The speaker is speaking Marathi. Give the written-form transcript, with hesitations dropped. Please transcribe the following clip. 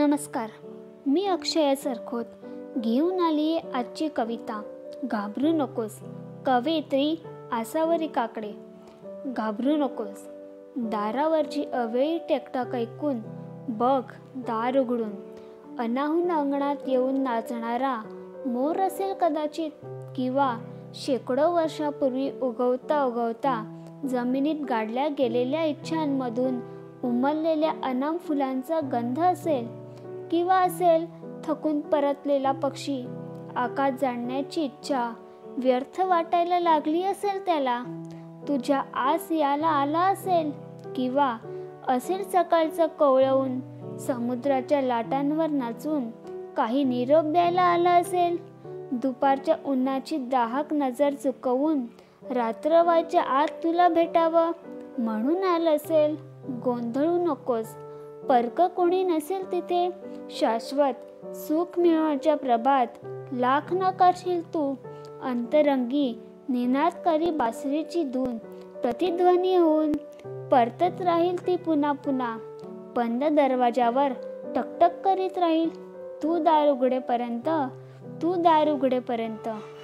नमस्कार. मी अक्षया सरखोत घेऊन आली आहे आजची कविता. घाबरू नकोस. कवयित्री आसावरी काकडे. घाबरू नकोस. दारावरची अवेळी टेकटाक ऐकून बघ दार उघडून. अनाहून अंगणात येऊन नाचणारा मोर असेल कदाचित, किंवा शेकडो वर्षापूर्वी उगवता उगवता जमिनीत गाडल्या गेलेल्या इच्छांमधून उमललेल्या अनाम फुलांचा गंध असेल, किंवा असेल थकून परतलेला पक्षी. आकाश जाणण्याची इच्छा व्यर्थ वाटायला लागली असेल त्याला. तुझ्या आस याला आला असेल, किंवा असेल सकाळचं कवळवून समुद्राच्या लाटांवर नाचून काही निरोप द्यायला आला असेल. दुपारच्या उन्हाची दाहक नजर चुकवून रात्र व्हायच्या आत तुला भेटावं म्हणून आलं असेल. गोंधळू नकोस. परक कोणी नसेल तिथे. शाश्वत सुख मिळवण्याच्या प्रभात लाख न करशील तू. अंतरंगी निनादकारी बासरीची धून प्रतिध्वनी होऊन परतत राहील ती पुन्हा पुन्हा. बंद दरवाजावर टकटक करीत राहील तू दार उघडेपर्यंत.